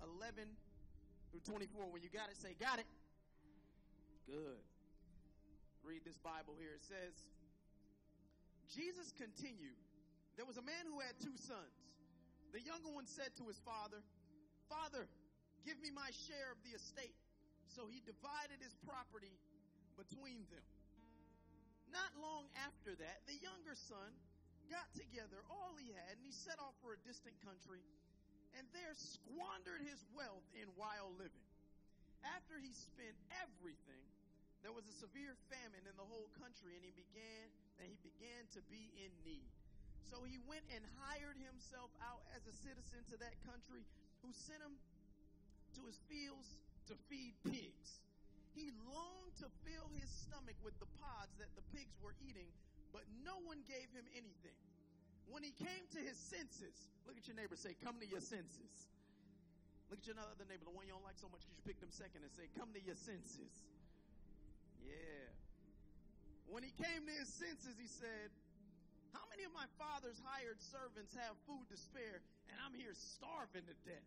11 through 24. When you got it, say, got it. Good. Read this Bible here. It says, Jesus continued, there was a man who had 2 sons. The younger one said to his father, Father, give me my share of the estate. So he divided his property between them. Not long after that, the younger son got together all he had, and he set off for a distant country, and there squandered his wealth in wild living. After he spent everything, there was a severe famine in the whole country, and he began to be in need. So he went and hired himself out as a citizen to that country, who sent him to his fields to feed pigs. He longed to fill his stomach with the pods that the pigs were eating, but no one gave him anything. When he came to his senses, look at your neighbor, say, come to your senses. Look at your other neighbor, the one you don't like so much because you picked them second, and say, come to your senses. Yeah. When he came to his senses, he said, how many of my father's hired servants have food to spare, and I'm here starving to death?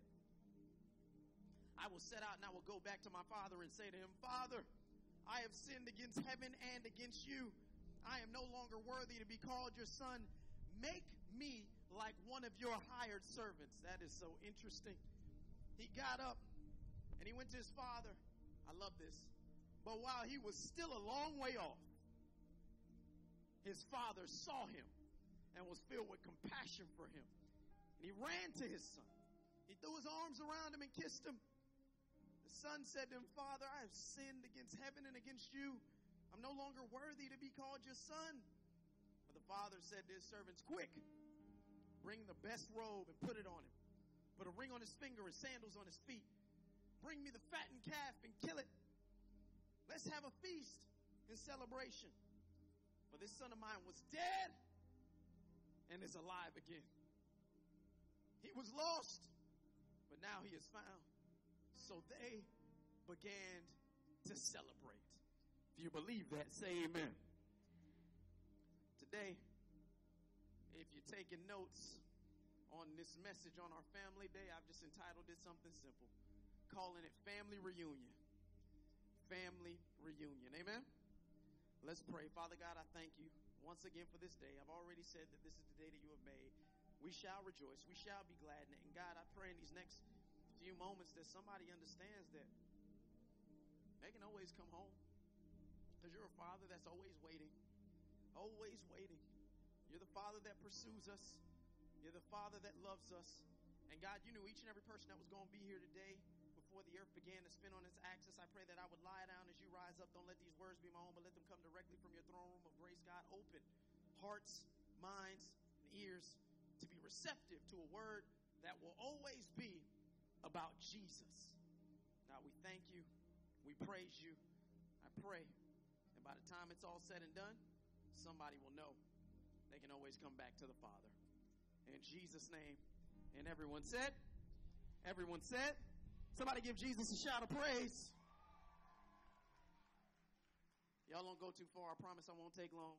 I will set out and I will go back to my father and say to him, Father, I have sinned against heaven and against you. I am no longer worthy to be called your son. Make me like one of your hired servants. That is so interesting. He got up and he went to his father. I love this. But while he was still a long way off, his father saw him and was filled with compassion for him. And he ran to his son. He threw his arms around him and kissed him. The son said to him, Father, I have sinned against heaven and against you. I'm no longer worthy to be called your son. But the father said to his servants, quick, bring the best robe and put it on him. Put a ring on his finger and sandals on his feet. Bring me the fattened calf and kill it. Let's have a feast in celebration. For this son of mine was dead and is alive again. He was lost, but now he is found. So they began to celebrate. If you believe that, say amen. Today, if you're taking notes on this message on our family day, I've just entitled it something simple, calling it Family Reunion. Family Reunion. Amen? Let's pray. Father God, I thank you once again for this day. I've already said that this is the day that you have made. We shall rejoice. We shall be glad in it. And God, I pray in these next few moments that somebody understands that they can always come home, because you're a father that's always waiting. Always waiting. You're the father that pursues us. You're the father that loves us. And God, you knew each and every person that was going to be here today before the earth began to spin on its axis. I pray that I would lie down as you rise up. Don't let these words be my own, but let them come directly from your throne room of grace. God, open hearts, minds, and ears to be receptive to a word that will always be about Jesus. God, we thank you. We praise you. I pray. And by the time it's all said and done, somebody will know they can always come back to the Father. In Jesus' name. And everyone said, somebody give Jesus a shout of praise. Y'all don't go too far. I promise I won't take long.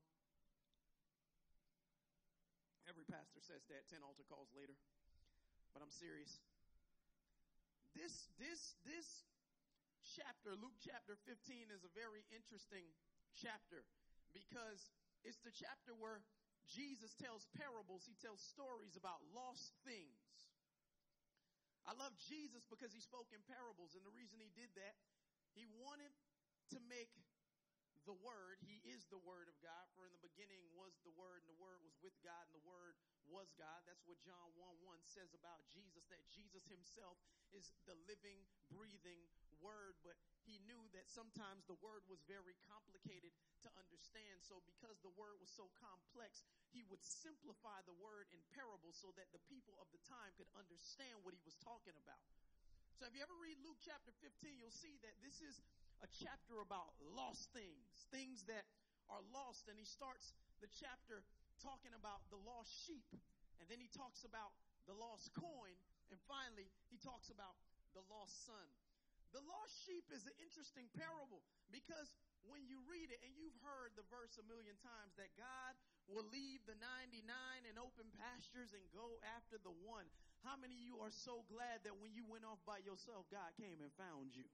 Every pastor says that, 10 altar calls later. But I'm serious. This chapter, Luke chapter 15, is a very interesting chapter because it's the chapter where Jesus tells parables. He tells stories about lost things. I love Jesus because he spoke in parables, and the reason he did that, he wanted to make the Word. He is the Word of God, for in the beginning was the Word, and the Word was with God, and the Word was God. That's what John 1:1 says about Jesus, that Jesus himself is the living, breathing Word. But he knew that sometimes the Word was very complicated to understand. So because the Word was so complex, he would simplify the Word in parables so that the people of the time could understand what he was talking about. So if you ever read Luke chapter 15, you'll see that this is a chapter about lost things, things that are lost. And he starts the chapter talking about the lost sheep. And then he talks about the lost coin. And finally, he talks about the lost son. The lost sheep is an interesting parable because when you read it, and you've heard the verse a million times, that God will leave the 99 in open pastures and go after the one. How many of you are so glad that when you went off by yourself, God came and found you?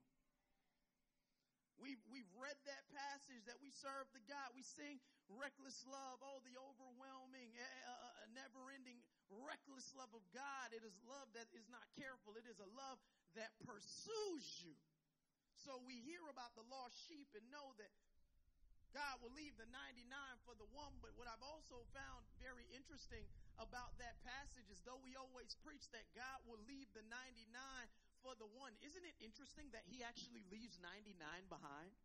We've read that passage that we serve the God. We sing reckless love. Oh, the overwhelming, never-ending, reckless love of God. It is love that is not careful. It is a love that pursues you. So we hear about the lost sheep and know that God will leave the 99 for the one. But what I've also found very interesting about that passage is, though we always preach that God will leave the 99 for the one, isn't it interesting that he actually leaves 99 behind?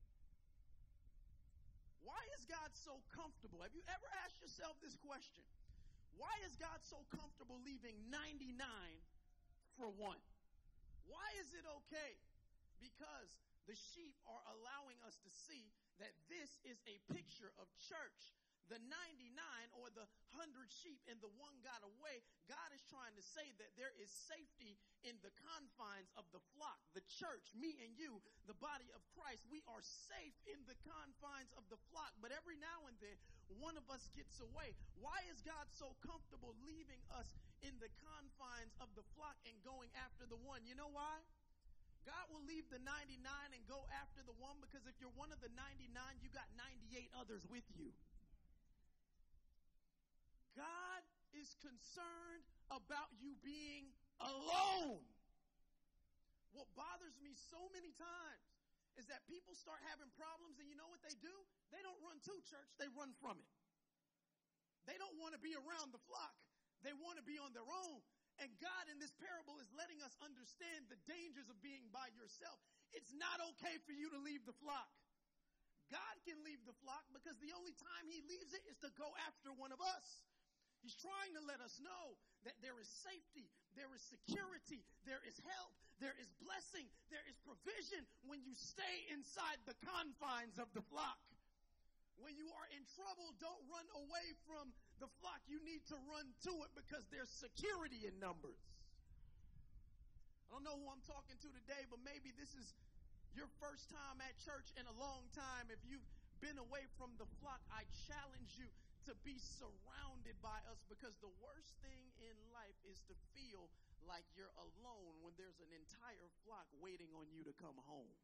Why is God so comfortable? Have you ever asked yourself this question? Why is God so comfortable leaving 99 for one? Why is it okay? Because the sheep are allowing us to see that this is a picture of church. The 99 or the 100 sheep and the one got away. God is trying to say that there is safety in the confines of the flock. The church, me and you, the body of Christ, we are safe in the confines of the flock. But every now and then, one of us gets away. Why is God so comfortable leaving us in the confines of the flock and going after the one? You know why? God will leave the 99 and go after the one because if you're one of the 99, you got 98 others with you. God is concerned about you being alone. What bothers me so many times is that people start having problems, and you know what they do? They don't run to church, they run from it. They don't want to be around the flock. They want to be on their own. And God in this parable is letting us understand the dangers of being by yourself. It's not okay for you to leave the flock. God can leave the flock because the only time he leaves it is to go after one of us. He's trying to let us know that there is safety, there is security, there is help, there is blessing, there is provision when you stay inside the confines of the flock. When you are in trouble, don't run away from the flock. You need to run to it because there's security in numbers. I don't know who I'm talking to today, but maybe this is your first time at church in a long time. If you've been away from the flock, I challenge you to be surrounded by us, because the worst thing in life is to feel like you're alone when there's an entire flock waiting on you to come home.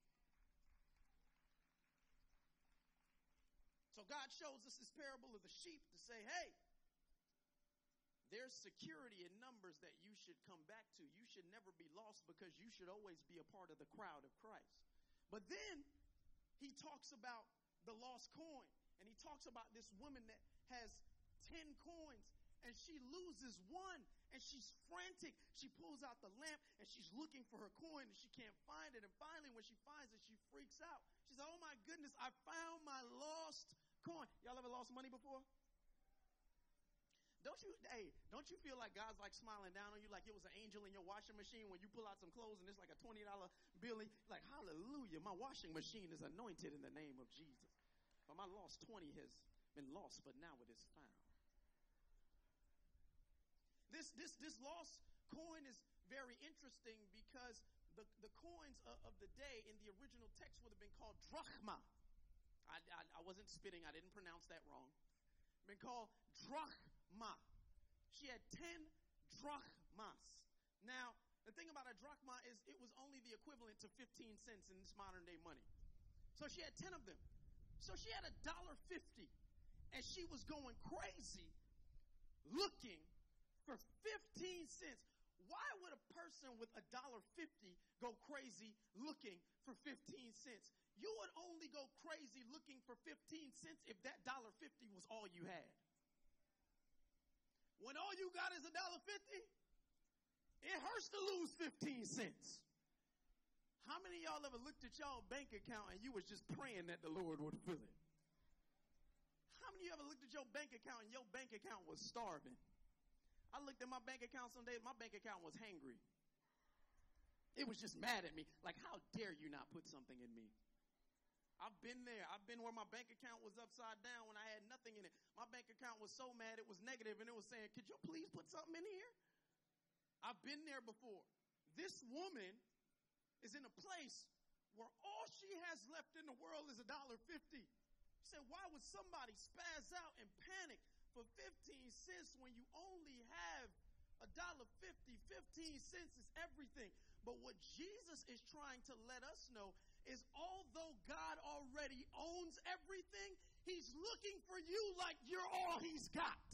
So God shows us this parable of the sheep to say, hey, there's security in numbers that you should come back to. You should never be lost because you should always be a part of the crowd of Christ. But then he talks about the lost coin, and he talks about this woman that has 10 coins, and she loses one, and she's frantic. She pulls out the lamp, and she's looking for her coin, and she can't find it. And finally, when she finds it, she freaks out. She says, oh, my goodness, I found my lost coin. Y'all ever lost money before? Don't you feel like God's like smiling down on you like it was an angel in your washing machine when you pull out some clothes and it's like a $20 bill? Like, hallelujah, my washing machine is anointed in the name of Jesus. But my lost 20 has been lost, but now it is found. This lost coin is very interesting because the coins of the day in the original text would have been called drachma. I wasn't spitting. I didn't pronounce that wrong. Been called drachma. She had 10 drachmas. Now, the thing about a drachma is it was only the equivalent to 15 cents in this modern day money. So she had 10 of them. So she had $1.50, and she was going crazy looking for 15 cents. Why would a person with $1.50 go crazy looking for 15 cents? You would only go crazy looking for 15 cents if that $1.50 was all you had. When all you got is $1.50, it hurts to lose 15 cents. How many of y'all ever looked at y'all bank account and you was just praying that the Lord would fill it? How many of you ever looked at your bank account and your bank account was starving? I looked at my bank account some days, my bank account was hangry. It was just mad at me. Like, how dare you not put something in me? I've been there. I've been where my bank account was upside down when I had nothing in it. My bank account was so mad it was negative, and it was saying, could you please put something in here? I've been there before. This woman is in a place where all she has left in the world is $1.50. She said, why would somebody spaz out and panic for 15 cents when you only have $1.50? 15 cents is everything. But what Jesus is trying to let us know is although God already owns everything, he's looking for you like you're all he's got.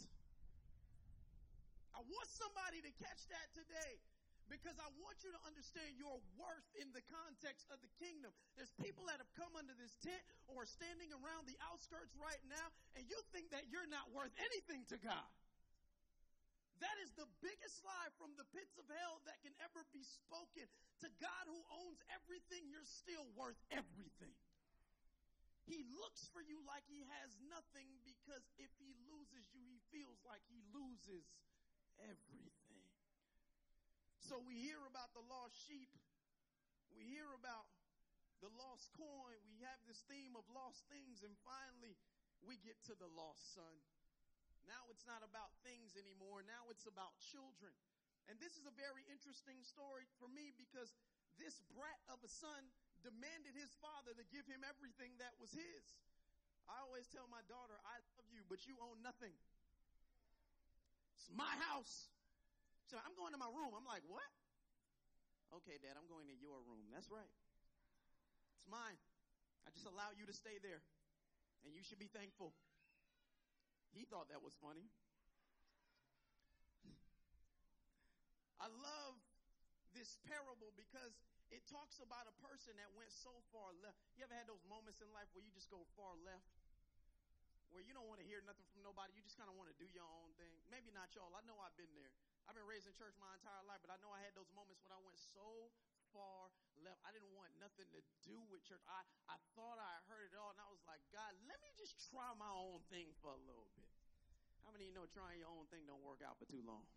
I want somebody to catch that today, because I want you to understand your worth in the context of the kingdom. There's people that have come under this tent or are standing around the outskirts right now, and you think that you're not worth anything to God. That is the biggest lie from the pits of hell that can ever be spoken. To God who owns everything, you're still worth everything. He looks for you like he has nothing, because if he loses you, he feels like he loses everything. So we hear about the lost sheep. We hear about the lost coin. We have this theme of lost things, and finally we get to the lost son. Now it's not about things anymore. Now it's about children. And this is a very interesting story for me, because this brat of a son demanded his father to give him everything that was his. I always tell my daughter, I love you, but you own nothing. It's my house. So I'm going to my room. I'm like, what? Okay, Dad, I'm going to your room. That's right. It's mine. I just allow you to stay there, and you should be thankful. He thought that was funny. I love this parable because it talks about a person that went so far left. You ever had those moments in life where you just go far left? Where you don't want to hear nothing from nobody. You just kind of want to do your own thing. Maybe not y'all. I know I've been there. I've been raised in church my entire life, but I know I had those moments when I went so far left. I didn't want nothing to do with church. I thought I heard it all, and I was like, God, let me just try my own thing for a little bit. How many of you know trying your own thing don't work out for too long?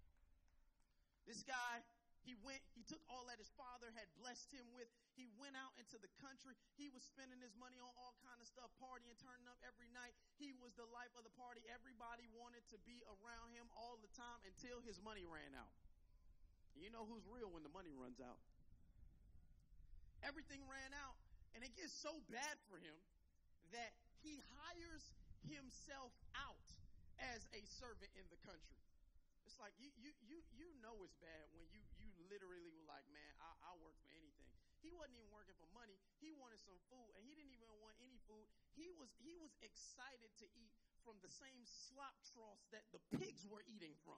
This guy, he took all that his father had blessed him with. He went out into the country. He was spending his money on all kind of stuff, partying, turning up every night. He was the life of the party. Everybody wanted to be around him all the time until his money ran out. You know who's real when the money runs out. Everything ran out, and it gets so bad for him that he hires himself out as a servant in the country. It's like you know it's bad when you literally were like, man, I'll work for anything. He wasn't even working for money. He wanted some food, and he didn't even want any food. He was excited to eat from the same slop troughs that the pigs were eating from.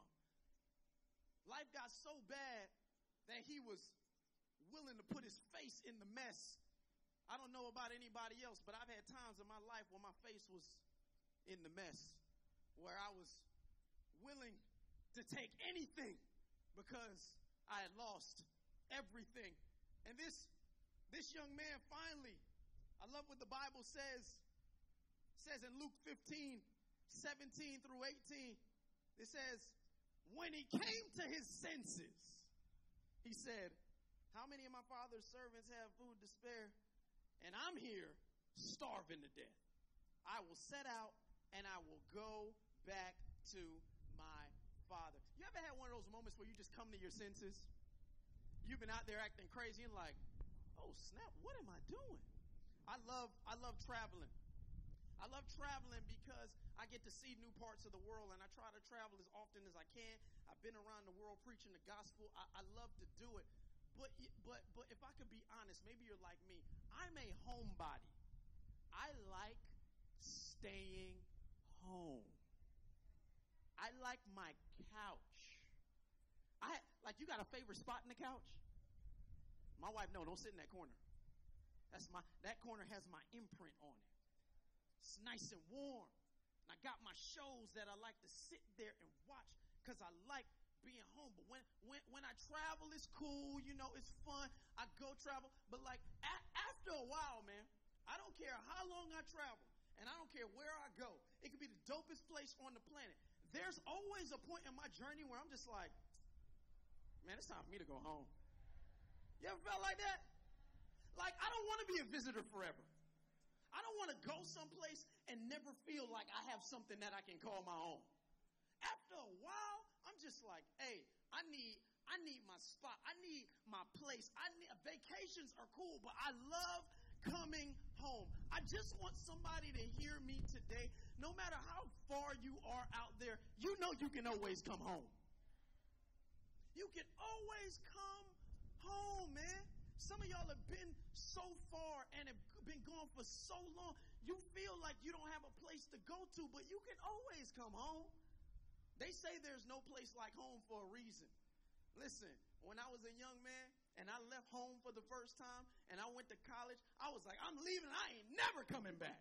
Life got so bad that he was willing to put his face in the mess. I don't know about anybody else, but I've had times in my life where my face was in the mess, where I was willing to take anything because I had lost everything. And this young man finally, I love what the Bible says in Luke 15, 17 through 18. It says, when he came to his senses, he said, how many of my father's servants have food to spare? And I'm here starving to death. I will set out and I will go back to my father. You ever had one of those moments where you just come to your senses? You've been out there acting crazy and like, oh snap, what am I doing? I love traveling. I love traveling because I get to see new parts of the world, and I try to travel as often as I can. I've been around the world preaching the gospel. I love to do it. But if I could be honest, maybe you're like me. I'm a homebody. I like staying home. I like my couch. You got a favorite spot in the couch? My wife, no, don't sit in that corner. That corner has my imprint on it. It's nice and warm. And I got my shows that I like to sit there and watch because I like being home. But when I travel, it's cool, it's fun. I go travel. But after a while, man, I don't care how long I travel, and I don't care where I go. It could be the dopest place on the planet. There's always a point in my journey where I'm just like, man, it's time for me to go home. You ever felt like that? Like, I don't want to be a visitor forever. I don't want to go someplace and never feel like I have something that I can call my own. After a while, I'm just like, hey, I need I need my spot. I need my place. Vacations are cool, but I love coming home. I just want somebody to hear me today. No matter how far you are out there, you know you can always come home. You can always come home, man. Some of y'all have been so far and have been gone for so long, you feel like you don't have a place to go to, but you can always come home. They say there's no place like home for a reason. Listen, when I was a young man and I left home for the first time and I went to college, I was like, I'm leaving. I ain't never coming back.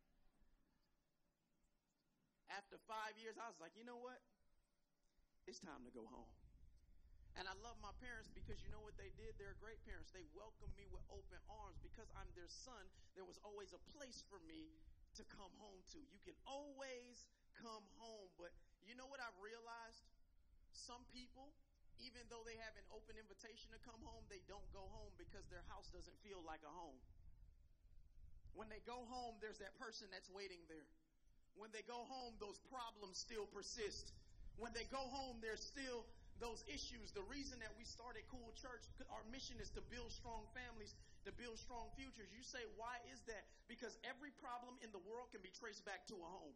After 5 years, I was like, you know what? It's time to go home. And I love my parents because you know what they did? They're great parents. They welcomed me with open arms. Because I'm their son, there was always a place for me to come home to. You can always come home. But you know what I've realized? Some people, even though they have an open invitation to come home, they don't go home because their house doesn't feel like a home. When they go home, there's that person that's waiting there. When they go home, those problems still persist. When they go home, there's still those issues. The reason that we started Cool Church, our mission is to build strong families, to build strong futures. You say, why is that? Because every problem in the world can be traced back to a home.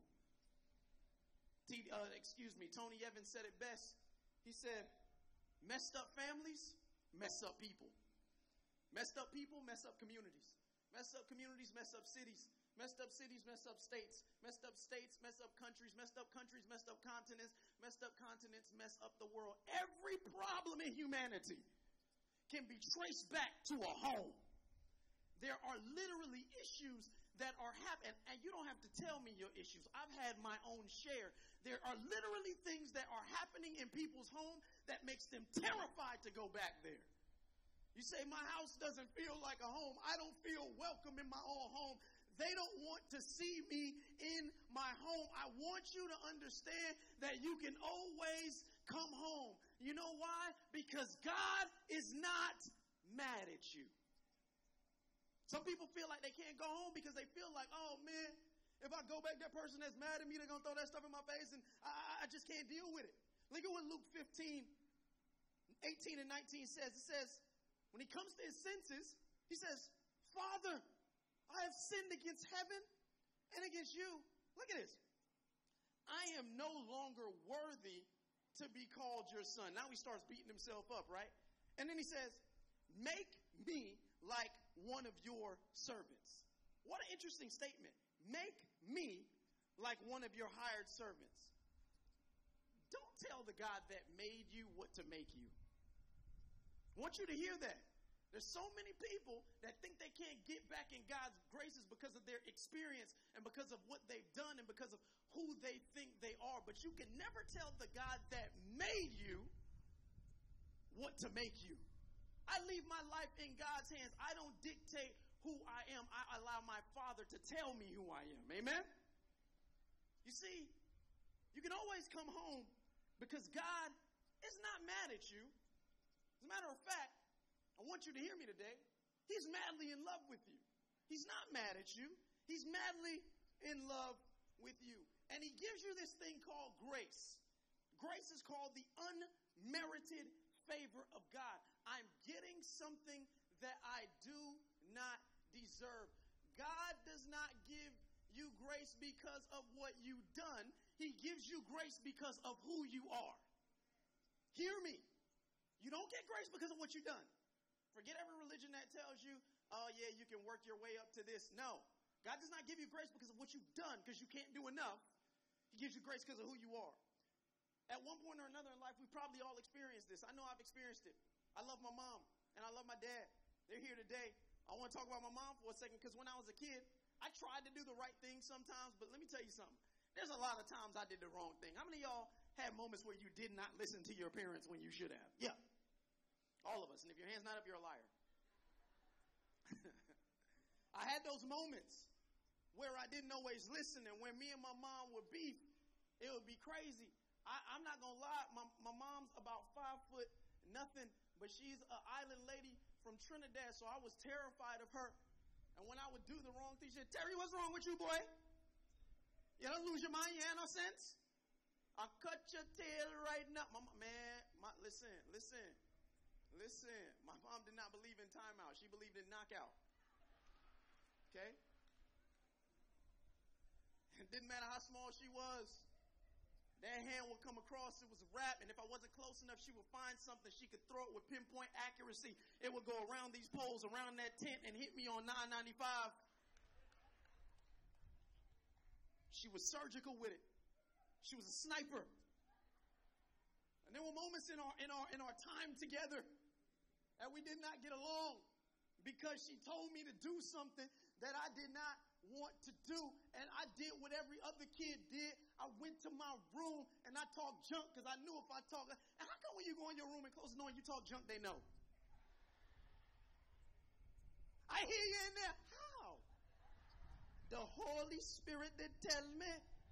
Tony Evans said it best. He said, messed up families, mess up people. Messed up people, mess up communities. Messed up communities, mess up cities. Messed up cities, mess up states. Messed up states, mess up countries. Messed up countries, messed up continents. Messed up continents, mess up the world. Every problem in humanity can be traced back to a home. There are literally issues that are happening, and you don't have to tell me your issues. I've had my own share. There are literally things that are happening in people's home that makes them terrified to go back there. You say, my house doesn't feel like a home. I don't feel welcome in my own home. They don't want to see me in my home. I want you to understand that you can always come home. You know why? Because God is not mad at you. Some people feel like they can't go home because they feel like, oh, man, if I go back, that person that's mad at me, they're going to throw that stuff in my face, and I just can't deal with it. Look at what Luke 15, 18 and 19 says. It says, when he comes to his senses, he says, Father, I have sinned against heaven and against you. Look at this. I am no longer worthy to be called your son. Now he starts beating himself up, right? And then he says, make me like one of your servants. What an interesting statement. Make me like one of your hired servants. Don't tell the God that made you what to make you. I want you to hear that. There's so many people that think they can't get back in God's graces because of their experience and because of what they've done and because of who they think they are. But you can never tell the God that made you what to make you. I leave my life in God's hands. I don't dictate who I am. I allow my Father to tell me who I am. Amen? You see, you can always come home because God is not mad at you. As a matter of fact, I want you to hear me today. He's madly in love with you. He's not mad at you. He's madly in love with you. And he gives you this thing called grace. Grace is called the unmerited favor of God. I'm getting something that I do not deserve. God does not give you grace because of what you've done. He gives you grace because of who you are. Hear me. You don't get grace because of what you've done. Forget every religion that tells you, oh, yeah, you can work your way up to this. No. God does not give you grace because of what you've done, because you can't do enough. He gives you grace because of who you are. At one point or another in life, we probably all experienced this. I know I've experienced it. I love my mom, and I love my dad. They're here today. I want to talk about my mom for a second, because when I was a kid, I tried to do the right thing sometimes, but let me tell you something. There's a lot of times I did the wrong thing. How many of y'all had moments where you did not listen to your parents when you should have? Yeah. All of us. And if your hand's not up, you're a liar. I had those moments where I didn't always listen, and when me and my mom would beef, it would be crazy. I'm not going to lie. My mom's about 5 foot nothing, but she's an island lady from Trinidad, so I was terrified of her. And when I would do the wrong thing, she said, Terry, what's wrong with you, boy? You don't lose your mind? You have no sense? I'll cut your tail right now. Listen. My mom did not believe in timeout. She believed in knockout. Okay? It didn't matter how small she was. That hand would come across, it was a wrap, and if I wasn't close enough, she would find something. She could throw it with pinpoint accuracy. It would go around these poles, around that tent, and hit me on 995. She was surgical with it. She was a sniper. And there were moments in our time together that we did not get along because she told me to do something that I did not want to do, and I did what every other kid did. I went to my room and I talked junk because I knew if I talked. And how come when you go in your room and close the door and you talk junk, they know? I hear you in there. How? The Holy Spirit did tell me.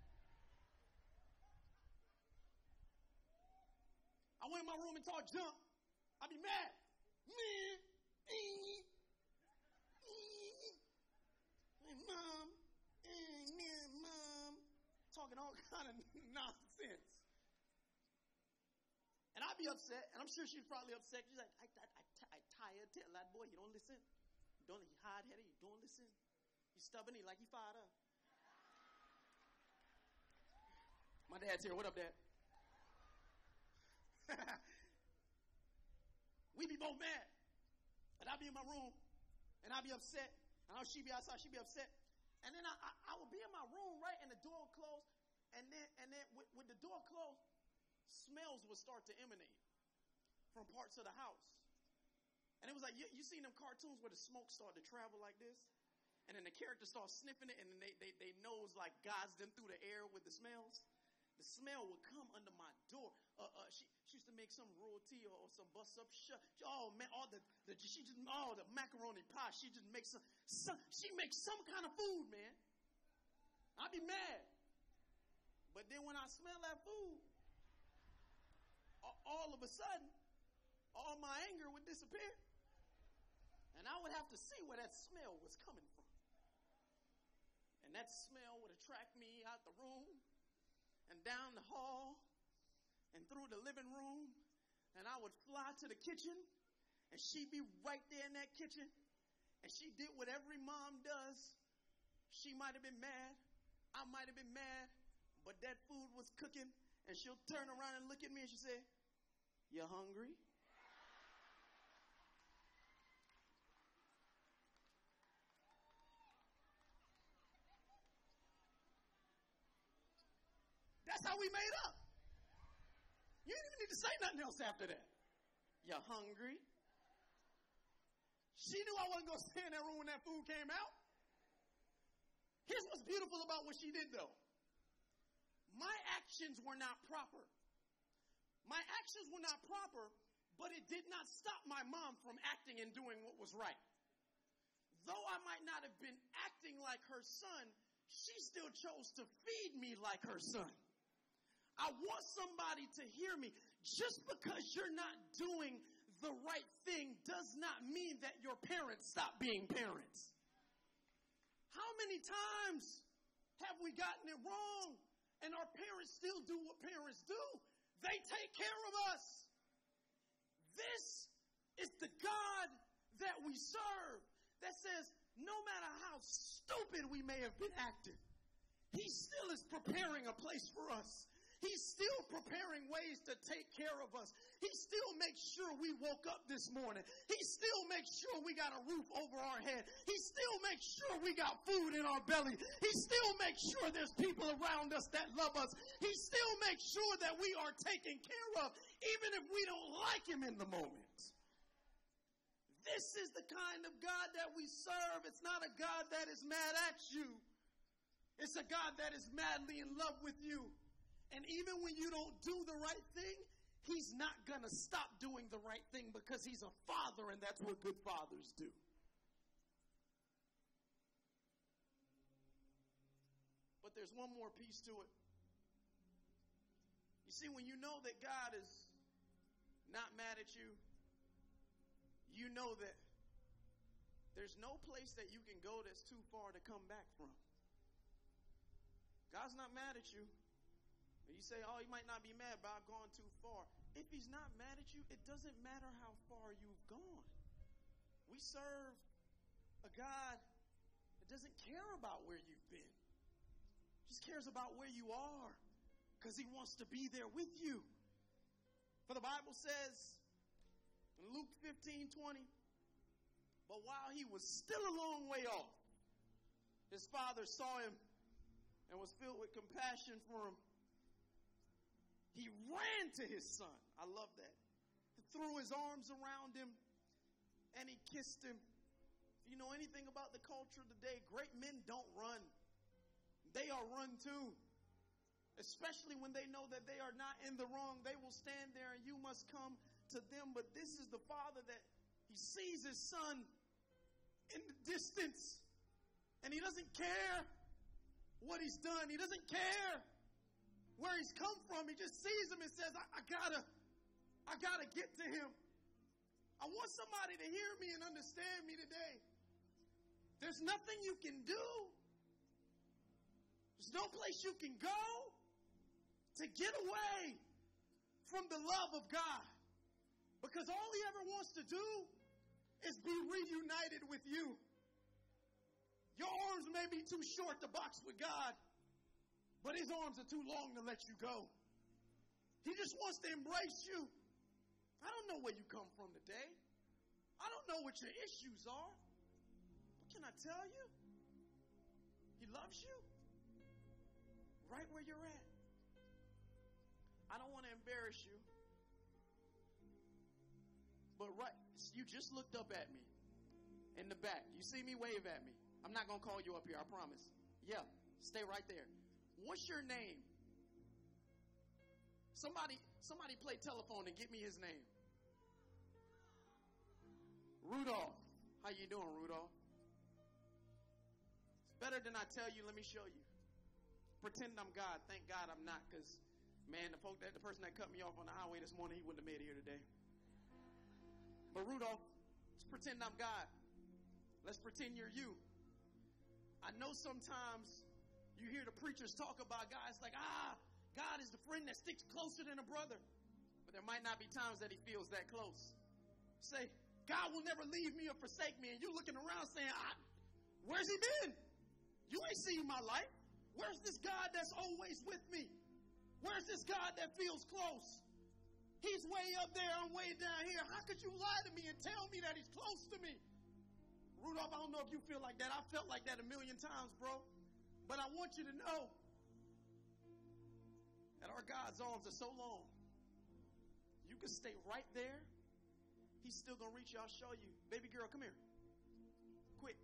I went in my room and talked junk. I'd be mad. Mom, talking all kind of nonsense. And I'd be upset, and I'm sure she's probably upset. She's like, I tired, tell that boy, you don't listen. You hard-headed, you don't listen. You stubborn, he like he fired up. My dad's here. What up, Dad? We be both mad. And I'd be in my room, and I'd be upset. And she'd be outside, she'd be upset. And then I would be in my room, right, and the door would close. And then with the door closed, smells would start to emanate from parts of the house. And it was like, you seen them cartoons where the smoke started to travel like this? And then the characters start sniffing it, and then they nose like guides them through the air with the smells. The smell would come under my door. She used to make some roti or some bust up shut. Oh man, all the macaroni pie. She just makes she makes some kind of food, man. I'd be mad. But then when I smell that food, all of a sudden, all my anger would disappear. And I would have to see where that smell was coming from. And that smell would attract me out the room and down the hall and through the living room. And I would fly to the kitchen, and she'd be right there in that kitchen. And she did what every mom does. She might have been mad. I might have been mad. But that food was cooking, and she'll turn around and look at me and she'll say, "You hungry?" That's how we made up. You didn't even need to say nothing else after that. "You hungry?" She knew I wasn't going to stay in that room when that food came out. Here's what's beautiful about what she did, though. My actions were not proper. My actions were not proper, but it did not stop my mom from acting and doing what was right. Though I might not have been acting like her son, she still chose to feed me like her son. I want somebody to hear me. Just because you're not doing the right thing does not mean that your parents stop being parents. How many times have we gotten it wrong and our parents still do what parents do? They take care of us. This is the God that we serve that says no matter how stupid we may have been acting, he still is preparing a place for us. He's still preparing ways to take care of us. He still makes sure we woke up this morning. He still makes sure we got a roof over our head. He still makes sure we got food in our belly. He still makes sure there's people around us that love us. He still makes sure that we are taken care of, even if we don't like him in the moment. This is the kind of God that we serve. It's not a God that is mad at you. It's a God that is madly in love with you. And even when you don't do the right thing, he's not going to stop doing the right thing because he's a father, and that's what good fathers do. But there's one more piece to it. You see, when you know that God is not mad at you, you know that there's no place that you can go that's too far to come back from. God's not mad at you. And you say, oh, he might not be mad, but I've gone too far. If he's not mad at you, it doesn't matter how far you've gone. We serve a God that doesn't care about where you've been. He just cares about where you are because he wants to be there with you. For the Bible says in Luke 15:20, but while he was still a long way off, his father saw him and was filled with compassion for him. He ran to his son. I love that. He threw his arms around him and he kissed him. If you know anything about the culture today, great men don't run. They are run too. Especially when they know that they are not in the wrong. They will stand there and you must come to them. But this is the father that he sees his son in the distance. And he doesn't care what he's done. He doesn't care where he's come from. He just sees him and says, I gotta get to him. I want somebody to hear me and understand me today. There's nothing you can do. There's no place you can go to get away from the love of God. Because all he ever wants to do is be reunited with you. Your arms may be too short to box with God, but his arms are too long to let you go. He just wants to embrace you. I don't know where you come from today. I don't know what your issues are. What can I tell you? He loves you right where you're at. I don't want to embarrass you, but you just looked up at me in the back. You see me, wave at me. I'm not going to call you up here, I promise. Yeah, stay right there. What's your name? Somebody play telephone and get me his name. Rudolph. How you doing, Rudolph? It's better than I tell you. Let me show you. Pretend I'm God. Thank God I'm not, because, man, the person that cut me off on the highway this morning, he wouldn't have made it here today. But Rudolph, let's pretend I'm God. Let's pretend you're you. I know sometimes you hear the preachers talk about God. It's like, God is the friend that sticks closer than a brother. But there might not be times that he feels that close. Say, God will never leave me or forsake me. And you're looking around saying, where's he been? You ain't seen my life. Where's this God that's always with me? Where's this God that feels close? He's way up there, I'm way down here. How could you lie to me and tell me that he's close to me? Rudolph, I don't know if you feel like that. I felt like that a million times, bro. But I want you to know that our God's arms are so long. You can stay right there. He's still going to reach you. I'll show you. Baby girl, come here. Quick.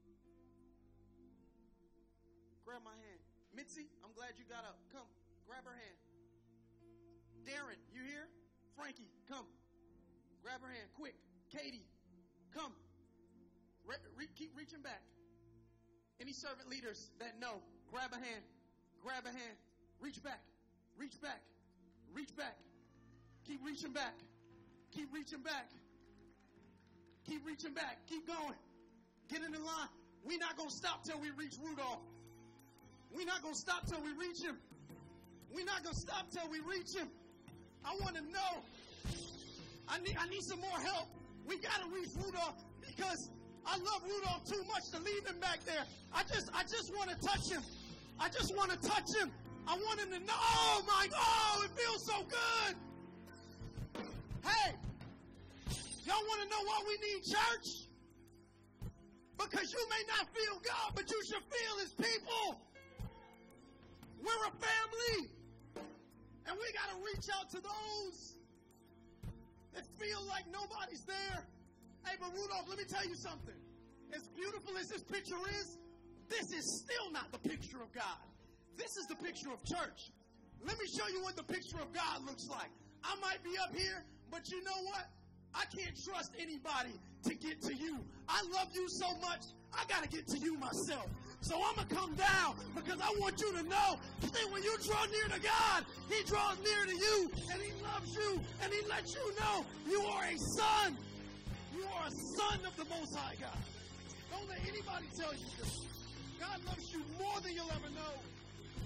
Grab my hand. Mitzi, I'm glad you got up. Come, grab her hand. Darren, you here? Frankie, come. Grab her hand, quick. Katie, come. Keep reaching back. Any servant leaders that know, grab a hand. Grab a hand. Reach back. Reach back. Reach back. Keep reaching back. Keep reaching back. Keep reaching back. Keep going. Get in the line. We're not going to stop till we reach Rudolph. We're not going to stop till we reach him. We're not going to stop till we reach him. I want to know. I need some more help. We got to reach Rudolph because I love Rudolph too much to leave him back there. I just want to touch him. I just want to touch him. I want him to know. Oh, my God. It feels so good. Hey, y'all want to know why we need church? Because you may not feel God, but you should feel his people. We're a family. And we got to reach out to those that feel like nobody's there. Hey, but Rudolph, let me tell you something. As beautiful as this picture is, this is still not the picture of God. This is the picture of church. Let me show you what the picture of God looks like. I might be up here, but you know what? I can't trust anybody to get to you. I love you so much, I got to get to you myself. So I'm going to come down because I want you to know that when you draw near to God, he draws near to you, and he loves you, and he lets you know you are a son. You are a son of the Most High God. Don't let anybody tell you this. God loves you more than you'll ever know. And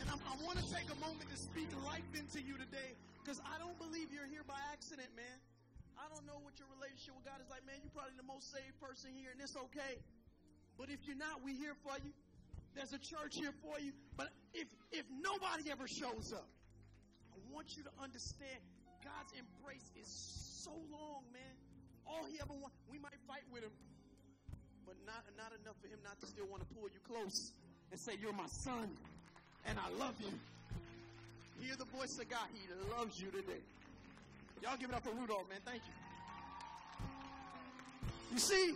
And I want to take a moment to speak life into you today, because I don't believe you're here by accident, man. I don't know what your relationship with God is like, man. You're probably the most saved person here, and it's okay. But if you're not, we're here for you. There's a church here for you. But if nobody ever shows up, I want you to understand God's embrace is so long, man. All he ever wants, we might fight with him, but not enough for him not to still want to pull you close and say, you're my son, and I love you. Hear the voice of God. He loves you today. Y'all give it up for Rudolph, man. Thank you. You see,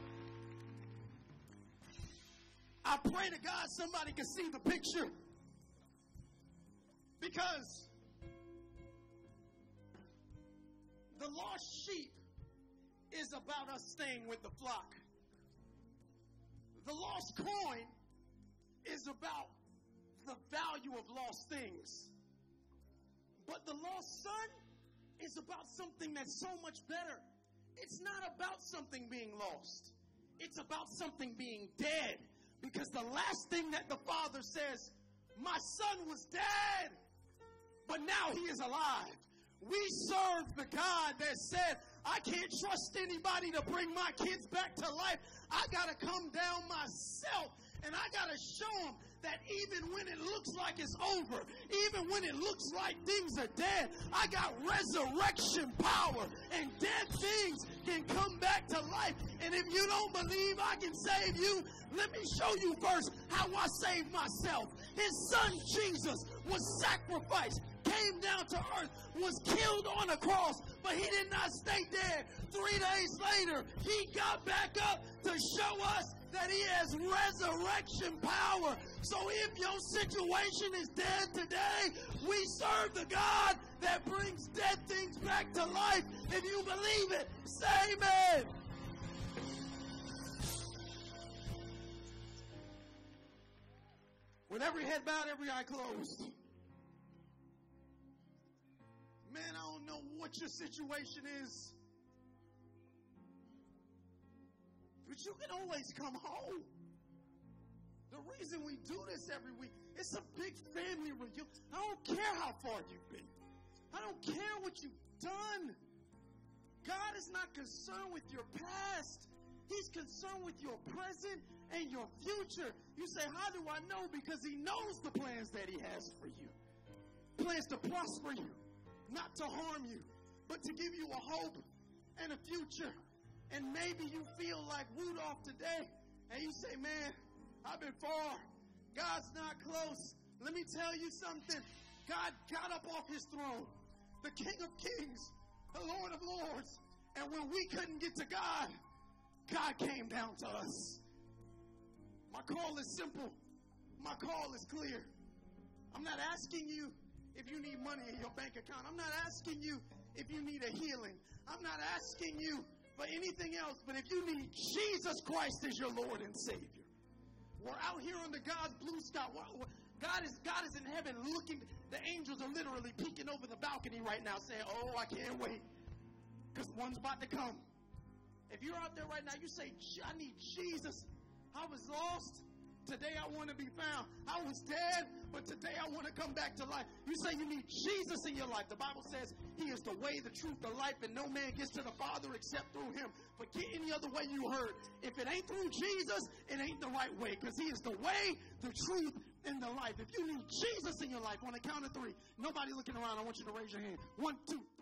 I pray to God somebody can see the picture, because the lost sheep is about us staying with the flock. The lost coin is about the value of lost things. But the lost son is about something that's so much better. It's not about something being lost. It's about something being dead. Because the last thing that the Father says, my son was dead, but now he is alive. We serve the God that said, I can't trust anybody to bring my kids back to life. I got to come down myself, and I got to show them that even when it looks like it's over, even when it looks like things are dead, I got resurrection power, and dead things can come back to life. And if you don't believe I can save you, let me show you first how I saved myself. His son Jesus was sacrificed, came down to earth, was killed on a cross, but he did not stay dead. 3 days later, he got back up to show us that he has resurrection power. So if your situation is dead today, we serve the God that brings dead things back to life. If you believe it, say amen. With every head bowed, every eye closed. Man, I don't know what your situation is, but you can always come home. The reason we do this every week, it's a big family reunion. I don't care how far you've been. I don't care what you've done. God is not concerned with your past. He's concerned with your present and your future. You say, how do I know? Because he knows the plans that he has for you. Plans to prosper you, not to harm you, but to give you a hope and a future. And maybe you feel like Rudolph today, and you say, man, I've been far. God's not close. Let me tell you something. God got up off his throne, the King of Kings, the Lord of Lords. And when we couldn't get to God, God came down to us. My call is simple. My call is clear. I'm not asking you if you need money in your bank account. I'm not asking you if you need a healing. I'm not asking you for anything else. But if you need Jesus Christ as your Lord and Savior, we're out here under God's blue sky. God is in heaven looking. The angels are literally peeking over the balcony right now saying, oh, I can't wait, because one's about to come. If you're out there right now, you say, I need Jesus. I was lost. Today I want to be found. I was dead, but today I want to come back to life. You say you need Jesus in your life. The Bible says he is the way, the truth, the life, and no man gets to the Father except through him. Forget any other way you heard. If it ain't through Jesus, it ain't the right way, because he is the way, the truth, and the life. If you need Jesus in your life, on the count of 3, nobody looking around, I want you to raise your hand. 1, 2, 3.